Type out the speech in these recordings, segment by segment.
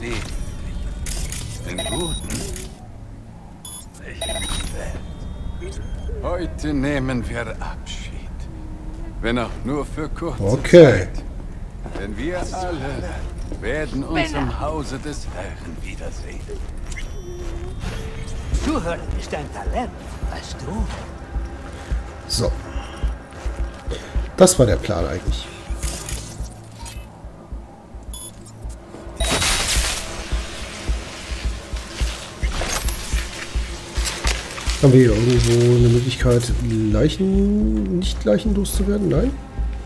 Den Guten. Heute nehmen wir Abschied. Wenn auch nur für kurze Zeit. Denn wir alle werden uns im Hause des Herrn wiedersehen. Zuhören ist ein Talent, weißt du? So. Das war der Plan eigentlich. Haben wir hier irgendwo eine Möglichkeit, nicht leichenlos zu werden? Nein?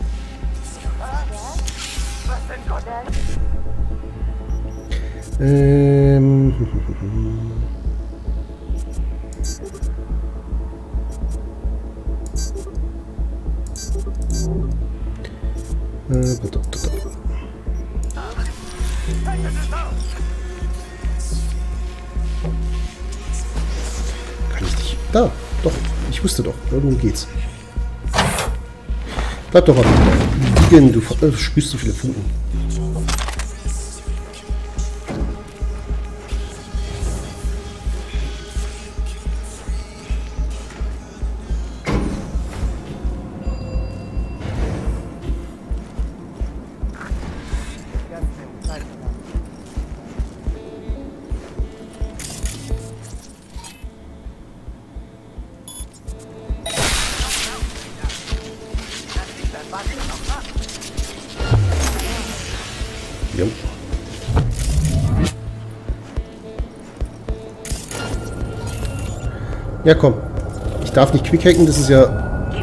Kann ich nicht. Da, doch. Ich wusste doch. Irgendwo geht's. Bleib doch mal liegen. Du spürst so viele Funken. Jo. Ja, komm. Ich darf nicht quickhacken, das ist ja...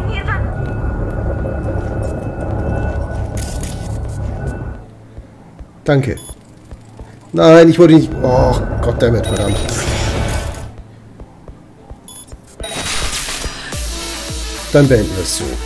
Danke. Nein, ich wollte nicht... Oh, goddammit, verdammt. Dann beenden wir es so.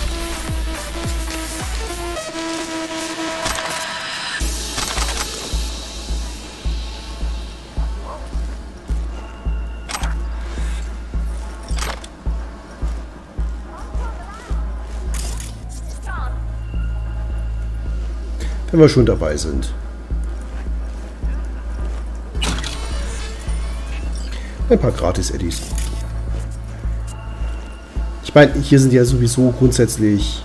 Wenn wir schon dabei sind. Ein paar Gratis-Eddies. Ich meine, hier sind ja sowieso grundsätzlich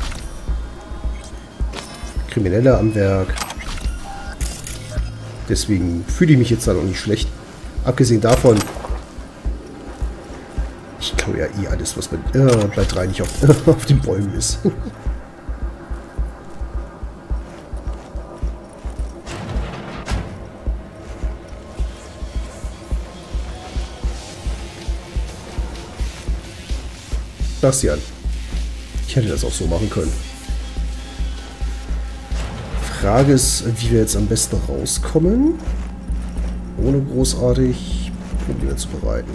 Kriminelle am Werk. Deswegen fühle ich mich jetzt dann auch nicht schlecht. Abgesehen davon, ich glaube ja eh alles, was mit bleibt rein nicht auf den Bäumen ist. Bastian. Ich hätte das auch so machen können. Frage ist, wie wir jetzt am besten rauskommen, ohne großartig Probleme zu bereiten.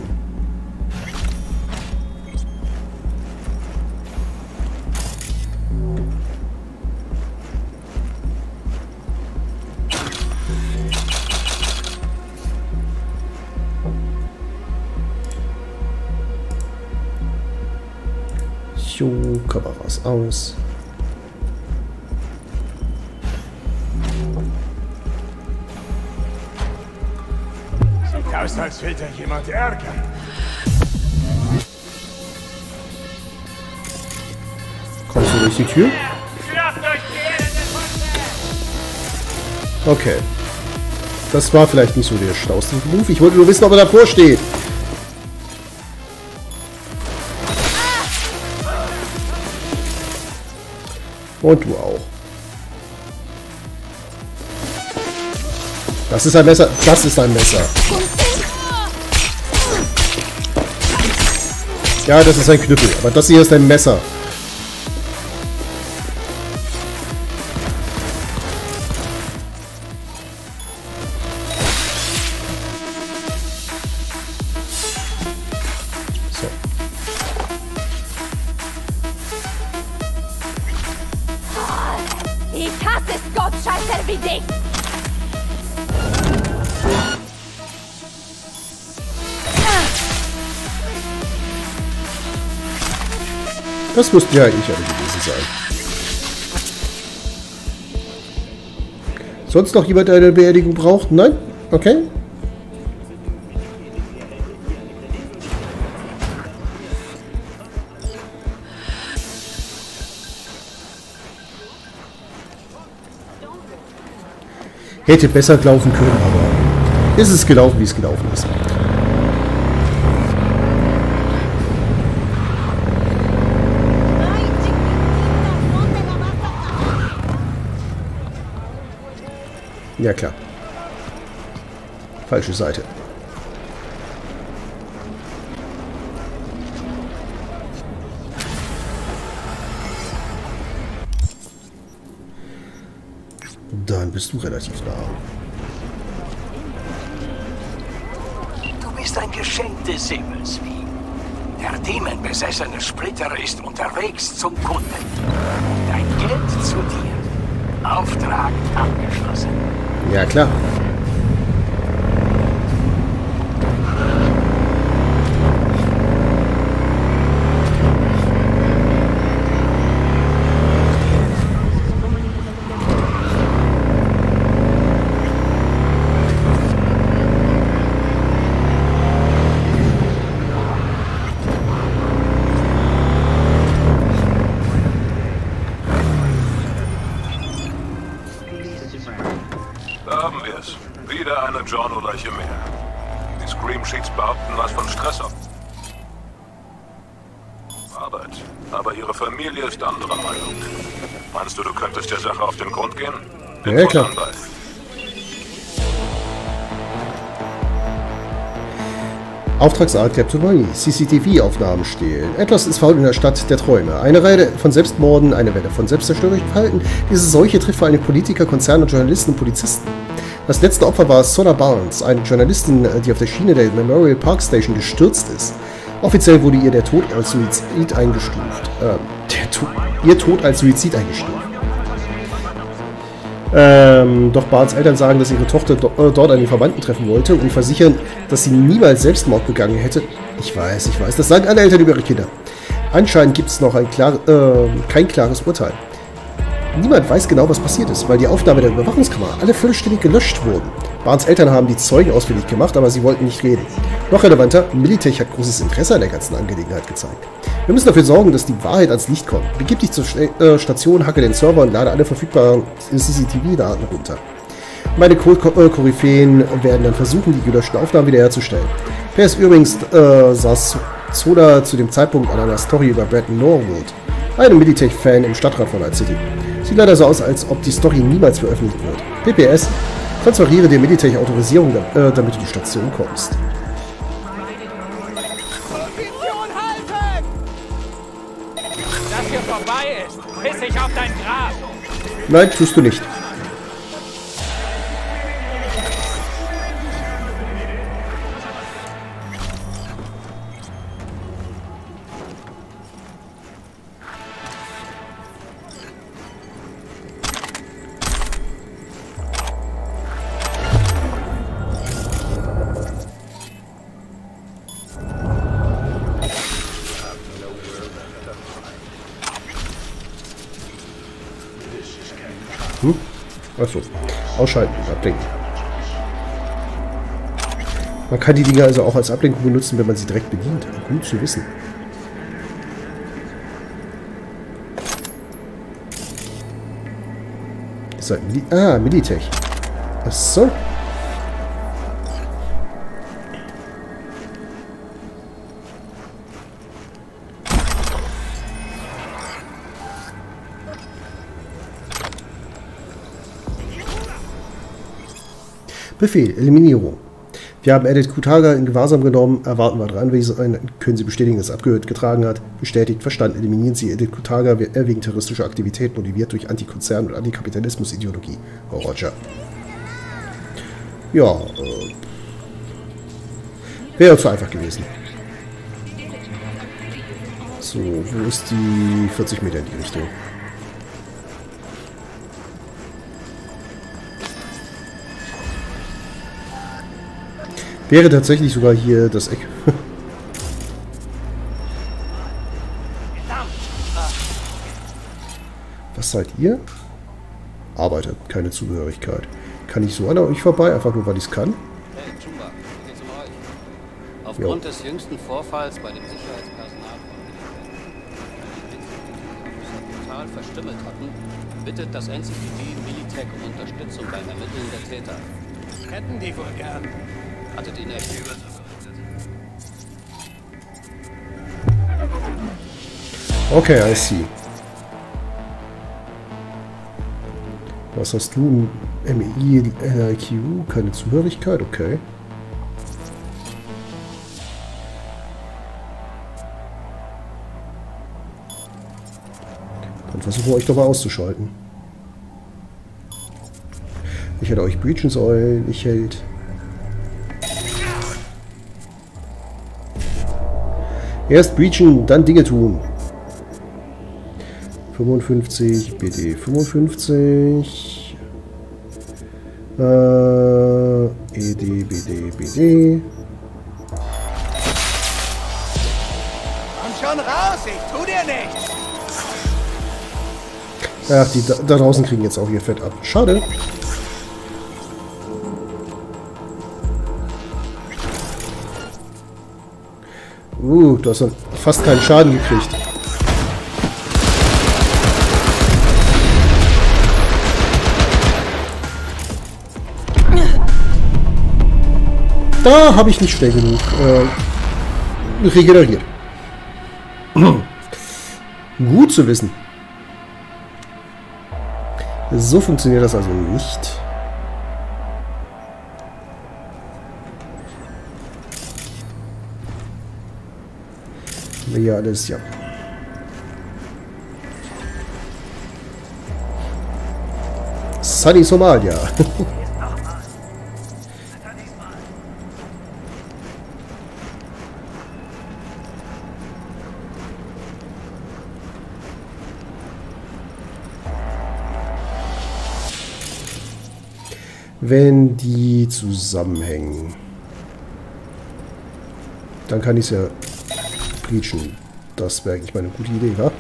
Kameras aus. Sieht aus, als will da jemand ärgern. Kommst du durch die Tür? Okay. Das war vielleicht nicht so der schlauste Move. Ich wollte nur wissen, ob er davor steht. Und du auch. Das ist ein Messer. Das ist ein Messer. Ja, das ist ein Knüppel. Aber das hier ist ein Messer. Ich hasse es, Gottscheißer wie dich! Das müssten ja eigentlich alle gewesen sein. Sonst noch jemand, der eine Beerdigung braucht? Nein? Okay. Hätte besser laufen können, aber ist es gelaufen, wie es gelaufen ist. Ja klar. Falsche Seite. Dann bist du relativ nah. Du bist ein Geschenk des Himmels, wie. Der dämonbesessene Splitter ist unterwegs zum Kunden. Dein Geld zu dir. Auftrag abgeschlossen. Ja, klar. John-Leiche mehr. Die Scream Sheets behaupten was von Stress auf Arbeit. Aber ihre Familie ist anderer Meinung. Meinst du, du könntest der Sache auf den Grund gehen? Ja, klar. Auftragsart Kleptomanie. CCTV-Aufnahmen stehlen. Etwas ist faul in der Stadt der Träume. Eine Reihe von Selbstmorden, eine Welle von selbstzerstörerischen Verhalten. Diese Seuche trifft vor allem Politiker, Konzerne, Journalisten und Polizisten. Das letzte Opfer war Soda Barnes, eine Journalistin, die auf der Schiene der Memorial Park Station gestürzt ist. Offiziell wurde ihr der Tod als Suizid eingestuft. Ihr Tod als Suizid eingestuft. Doch Barnes Eltern sagen, dass ihre Tochter dort einen Verwandten treffen wollte und versichern, dass sie niemals Selbstmord begangen hätte. Ich weiß. Das sagen alle Eltern über ihre Kinder. Anscheinend gibt es noch kein klares Urteil. Niemand weiß genau, was passiert ist, weil die Aufnahme der Überwachungskamera alle vollständig gelöscht wurden. Barnes Eltern haben die Zeugen ausfindig gemacht, aber sie wollten nicht reden. Noch relevanter, Militech hat großes Interesse an der ganzen Angelegenheit gezeigt. Wir müssen dafür sorgen, dass die Wahrheit ans Licht kommt. Begib dich zur Station, hacke den Server und lade alle verfügbaren CCTV-Daten runter. Meine Koryphäen werden dann versuchen, die gelöschten Aufnahmen wiederherzustellen. PS übrigens saß Soda zu dem Zeitpunkt an einer Story über Brad Norwood, einem Militech-Fan im Stadtrat von Night City. Sieht leider so aus, als ob die Story niemals veröffentlicht wird. PPS, transferiere dir Militech-Autorisierung, damit du die Station kommst. Position halten! Das hier vorbei ist, piss ich auf dein Grab! Nein, tust du nicht. Achso, ausschalten und ablenken. Man kann die Dinger also auch als Ablenkung benutzen, wenn man sie direkt bedient. Gut zu wissen. Ist halt Militech. Achso. Befehl, Eliminierung. Wir haben Edith Kutaga in Gewahrsam genommen, erwarten weitere Anwesenheit, können Sie bestätigen, dass abgehört getragen hat. Bestätigt, verstanden, eliminieren Sie Edith Kutaga wegen terroristischer Aktivität, motiviert durch Antikonzern- und Antikapitalismus-Ideologie. Oh, Roger. Ja, wäre zu einfach gewesen. So, wo ist die 40 Meter in die Richtung? Wäre tatsächlich sogar hier das Eck. Was seid ihr? Arbeiter, keine Zugehörigkeit. Kann ich so an euch vorbei, einfach nur, weil ich es kann? Hey, Chumba, wie geht's um euch? Aufgrund des jüngsten Vorfalls bei dem Sicherheitspersonal von total verstümmelt hatten, bittet das NCPD Militech um Unterstützung beim Ermitteln der Täter. Hätten die wohl gern. Hattet ihr nicht übel? Okay, I see. Was hast du? MEI, LIQ, keine Zugehörigkeit, okay. Dann versuchen wir euch doch mal auszuschalten. Ich hätte euch breachen sollen, ich hält. Erst breachen, dann Dinge tun. 55, BD 55. ED, BD, BD. Komm schon raus, ich tu dir nichts. Ach, die da draußen kriegen jetzt auch ihr Fett ab. Schade. Du hast dann fast keinen Schaden gekriegt. Da habe ich nicht schnell genug regeneriert. Gut zu wissen. So funktioniert das also nicht. Ja, alles, ja. Sunny Somalia. Wenn die zusammenhängen, dann kann ich es ja breachen. Das wäre eigentlich meine gute Idee, wa?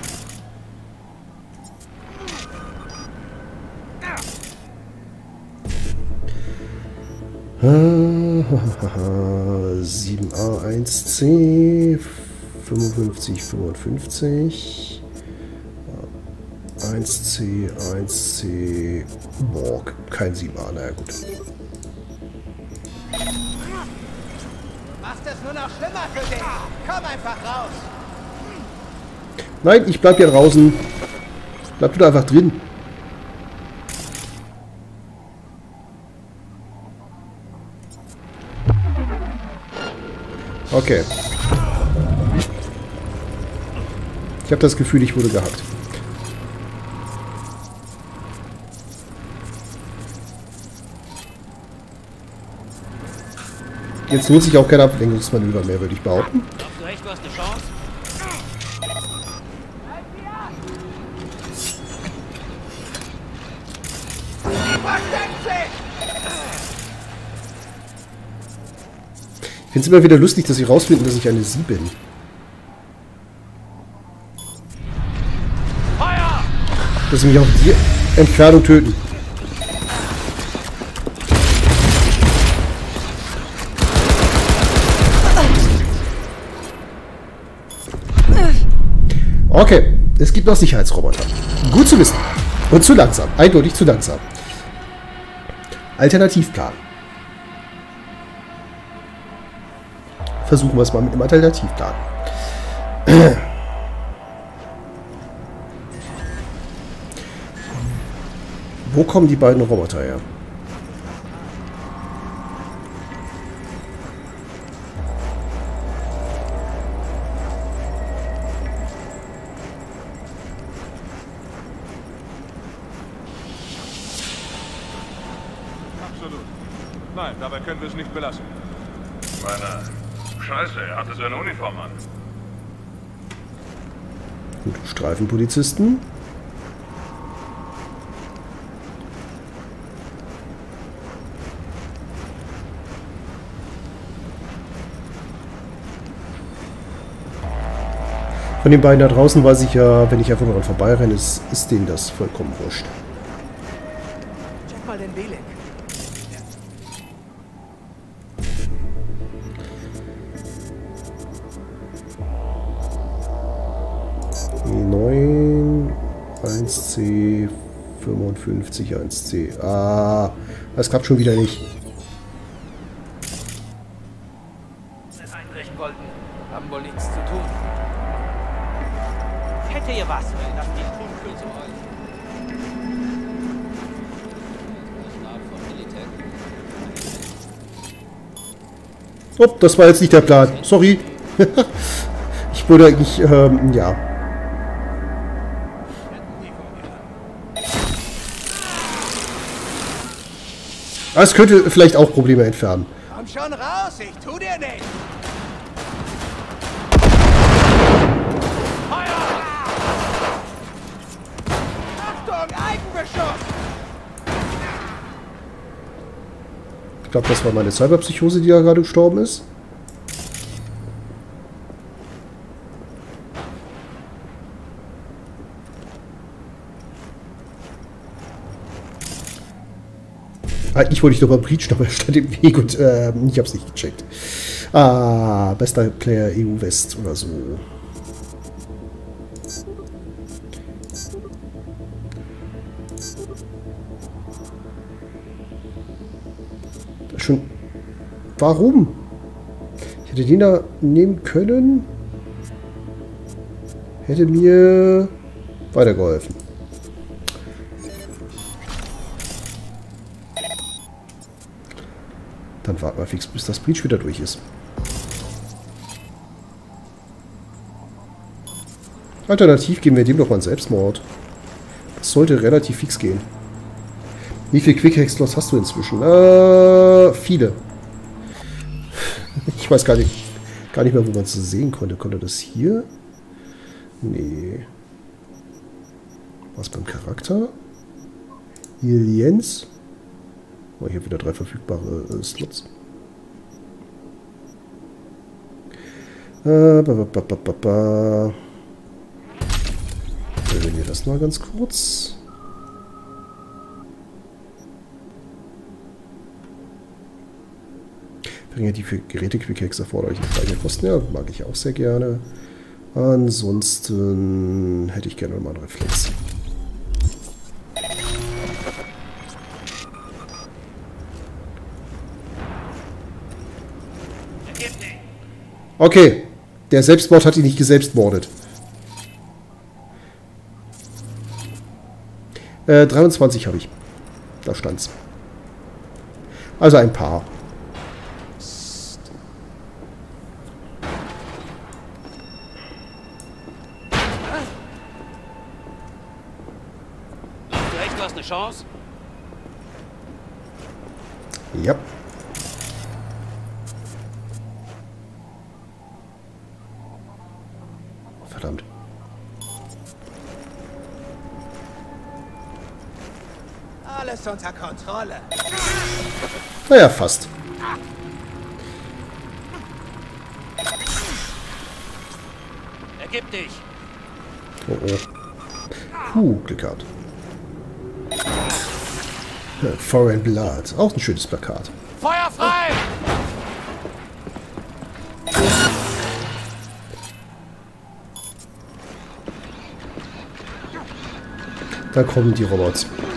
Hahaha. 7A1C 55. 1C, 1C. Boah, kein 7A, naja gut. Macht es nur noch schlimmer für dich. Komm einfach raus. Nein, ich bleib hier draußen. Bleib du da einfach drin. Okay. Ich habe das Gefühl, ich wurde gehackt. Jetzt nutze ich auch kein Ablenkungsmanöver mehr, würde ich behaupten. Glaubst du echt, du hast eine Chance? Ich finde es immer wieder lustig, dass sie rausfinden, dass ich eine Sie bin. Feuer! Dass sie mich auf die Entfernung töten. Okay, es gibt noch Sicherheitsroboter. Gut zu wissen. Und zu langsam. Eindeutig zu langsam. Alternativplan. Versuchen wir es mal mit dem Alternativplan. Wo kommen die beiden Roboter her? Absolut. Nein, dabei können wir es nicht belassen. Meine Scheiße, er hatte seine Uniform an. Gut, Streifenpolizisten. Von den beiden da draußen weiß ich ja, wenn ich einfach nur dran vorbeirenne, ist denen das vollkommen wurscht. in Belek. 9, 1C, 55, 1C. Ah, das klappt schon wieder nicht. Einbrechen wollten, haben wohl nichts zu tun. Hättet ihr was, wenn das nicht tun für zu euch? Oh, das war jetzt nicht der Plan. Sorry. Ich wollte eigentlich, ja. Das könnte vielleicht auch Probleme entfernen. Komm schon raus, ich tu dir nicht. Feuer! Achtung, Eigenbeschuss! Ich glaube, das war meine Cyberpsychose, die da gerade gestorben ist. Ah, ich wollte dich doch mal breachen, aber er stand im Weg und ich hab's nicht gecheckt. Ah, bester Player EU West oder so. Schon. Warum? Ich hätte den da nehmen können. Hätte mir weitergeholfen. Dann warten wir fix, bis das Breach wieder durch ist. Alternativ geben wir dem doch mal einen Selbstmord. Das sollte relativ fix gehen. Wie viele Quick-Hack-Slots hast du inzwischen? Viele. Ich weiß gar nicht mehr, wo man es sehen konnte. Konnte das hier? Nee. Was beim Charakter? Hier Jens. Oh, hier wieder 3 verfügbare Slots. Erwähnen wir das mal ganz kurz. Bringe die für Geräte-Quick-Hacks erforderlichen Speicherkosten. Ja, mag ich auch sehr gerne. Ansonsten hätte ich gerne mal einen Reflex. Okay, der Selbstmord hat ihn nicht geselbstmordet. 23 habe ich. Da stand's. Also ein paar. Glaubst du echt, du hast eine Chance? Ja. Verdammt. Alles unter Kontrolle. Naja, fast. Ergib dich! Oh oh. Glück gehabt. Foreign Blood. Auch ein schönes Plakat. Feuer frei! Da kommen die Robots.